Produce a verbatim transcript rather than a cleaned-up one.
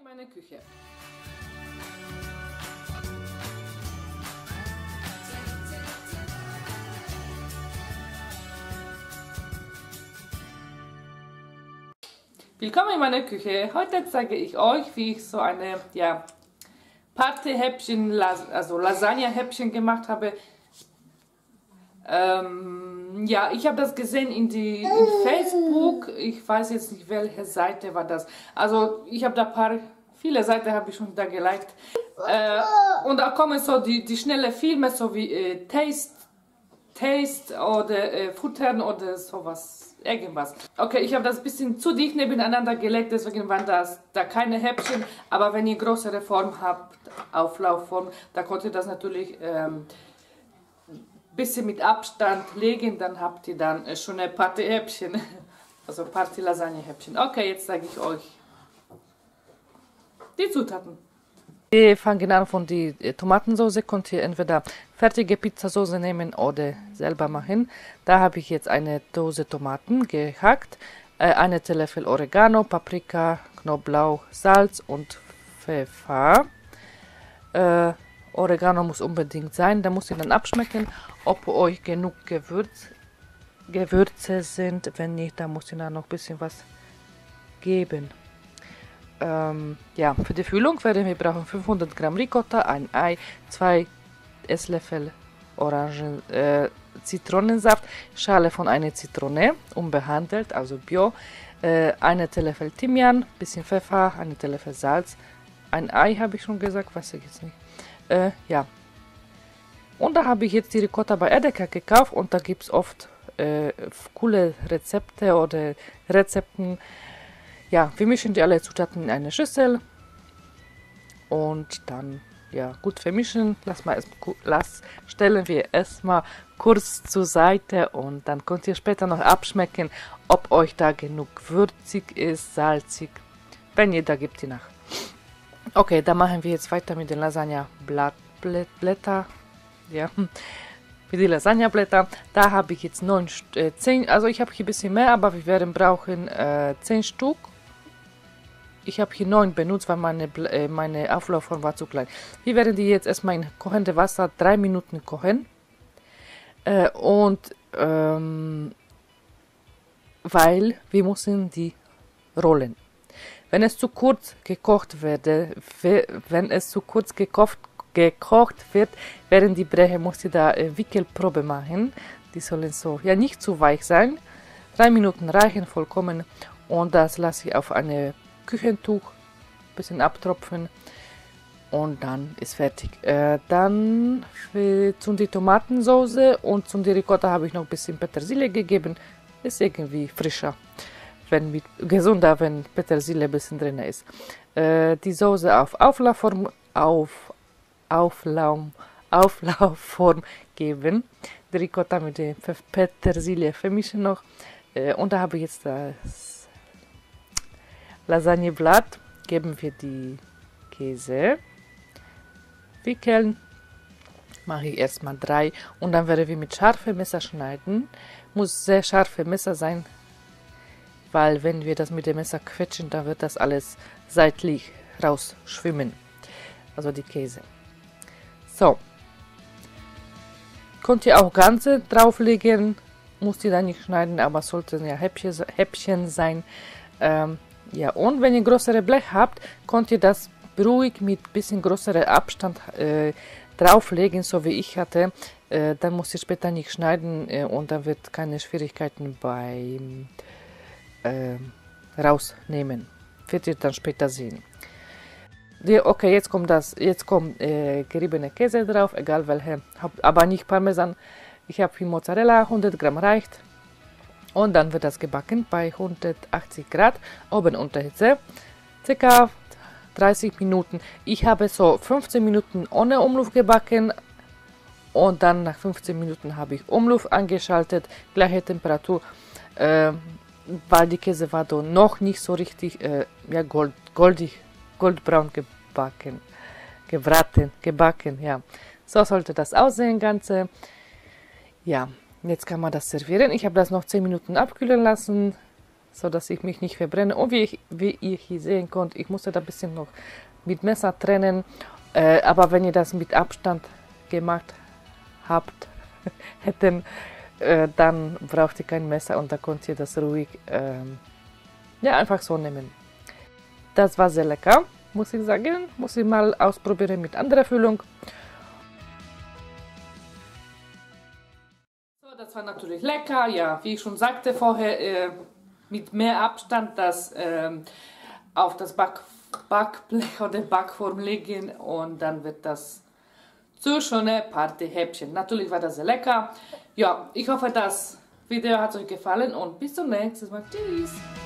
meine Küche. Willkommen in meiner Küche. Heute zeige ich euch, wie ich so eine ja, Partyhäppchen, also Lasagne-Häppchen gemacht habe. Ähm, ja, ich habe das gesehen in, die, in Facebook. Ich weiß jetzt nicht, welche Seite war das. Also ich habe da ein paar, viele Seiten habe ich schon da geliked. Äh, und da kommen so die, die schnelle Filme, so wie äh, Taste, Taste oder äh, Futtern oder sowas, irgendwas. Okay, ich habe das ein bisschen zu dicht nebeneinander gelegt, deswegen waren das da keine Häppchen. Aber wenn ihr größere Form habt, Auflaufform, da könnt ihr das natürlich ähm, bisschen mit Abstand legen, dann habt ihr dann schon ein Partyhäppchen, also Party-Lasagne-Häppchen. Okay, jetzt zeige ich euch die Zutaten. Wir fangen an von der Tomatensauce. Könnt ihr entweder fertige Pizzasauce nehmen oder selber machen. Da habe ich jetzt eine Dose Tomaten gehackt, eine Teelöffel Oregano, Paprika, Knoblauch, Salz und Pfeffer. Äh, Oregano muss unbedingt sein, da muss ihr dann abschmecken, ob euch genug Gewürz, Gewürze sind. Wenn nicht, dann muss ihr da noch ein bisschen was geben. Ähm, ja, für die Füllung werden wir brauchen fünfhundert Gramm Ricotta, ein Ei, zwei Esslöffel Orangen, äh, Zitronensaft, Schale von einer Zitrone, unbehandelt, also bio, äh, eine Teelöffel Thymian, bisschen Pfeffer, eine Teelöffel Salz, ein Ei habe ich schon gesagt, weiß ich jetzt nicht. Äh, ja. Und da habe ich jetzt die Ricotta bei Edeka gekauft und da gibt es oft äh, coole Rezepte oder Rezepten. Ja, wir mischen die alle Zutaten in eine Schüssel und dann ja gut vermischen. Lass mal erst, lass, stellen wir erstmal kurz zur Seite und dann könnt ihr später noch abschmecken, ob euch da genug würzig ist, salzig. Wenn ihr da gebt ihr nach. Okay, dann machen wir jetzt weiter mit den Lasagne-Blätter. Ja, mit den Lasagneblätter. Da habe ich jetzt neun, äh, zehn, also ich habe hier ein bisschen mehr, aber wir werden brauchen äh, zehn Stück. Ich habe hier neun benutzt, weil meine, äh, meine Auflaufform war zu klein. Wir werden die jetzt erstmal in kochendes Wasser drei Minuten kochen. Äh, und ähm, weil wir müssen die rollen. Wenn es zu kurz gekocht werde, wenn es zu kurz gekocht, gekocht wird, während die Breche muss ich da äh, Wickelprobe machen. Die sollen so, ja nicht zu weich sein. Drei Minuten reichen vollkommen und das lasse ich auf eine Küchentuch ein bisschen abtropfen und dann ist fertig. Äh, dann für, zu die Tomatensauce und zu die Ricotta habe ich noch ein bisschen Petersilie gegeben. Ist irgendwie frischer. Wenn mit, gesunder, wenn Petersilie ein bisschen drin ist. Äh, die Soße auf Auflaufform, auf Auflauf, Auflaufform geben. Die Ricotta mit der Petersilie vermischen noch. Äh, und da habe ich jetzt das Lasagneblatt. Geben wir die Käse. Wickeln. Mache ich erstmal drei. Und dann werden wir mit scharfem Messer schneiden. Muss sehr scharfe Messer sein. Weil wenn wir das mit dem Messer quetschen, dann wird das alles seitlich rausschwimmen. Also die Käse. So. Könnt ihr auch ganze drauflegen. Muss die dann nicht schneiden, aber sollten ja Häppchen, Häppchen sein. Ähm, ja, und wenn ihr größere Blech habt, könnt ihr das ruhig mit bisschen größerem Abstand äh, drauflegen, so wie ich hatte. Äh, dann muss ihr später nicht schneiden äh, und dann wird keine Schwierigkeiten beim Äh, rausnehmen. Wird ihr dann später sehen. Die, okay, jetzt kommt das, jetzt kommt äh, geriebene Käse drauf, egal welche, hab, aber nicht Parmesan. Ich habe hier Mozzarella, hundert Gramm reicht. Und dann wird das gebacken bei hundertachtzig Grad, oben unter Hitze, ca. dreißig Minuten. Ich habe so fünfzehn Minuten ohne Umluft gebacken und dann nach fünfzehn Minuten habe ich Umluft angeschaltet, gleiche Temperatur. Äh, weil die Käse war da noch nicht so richtig äh, ja, gold, goldig, goldbraun gebacken, gebraten, gebacken, ja. So sollte das aussehen, Ganze. Ja, jetzt kann man das servieren. Ich habe das noch zehn Minuten abkühlen lassen. so dass ich mich nicht verbrenne. Und wie, ich, wie ihr hier sehen könnt, ich musste da ein bisschen noch mit Messer trennen, äh, aber wenn ihr das mit Abstand gemacht habt, hätten, äh, dann braucht ihr kein Messer und dann könnt ihr das ruhig äh, ja, einfach so nehmen. Das war sehr lecker, muss ich sagen. Muss ich mal ausprobieren mit anderer Füllung. So, das war natürlich lecker. Ja, wie ich schon sagte vorher, äh, mit mehr Abstand das äh, auf das Back Backblech oder Backform legen und dann wird das so schöne Partyhäppchen. Natürlich war das sehr lecker. Ja, ich hoffe, das Video hat euch gefallen und bis zum nächsten Mal. Tschüss!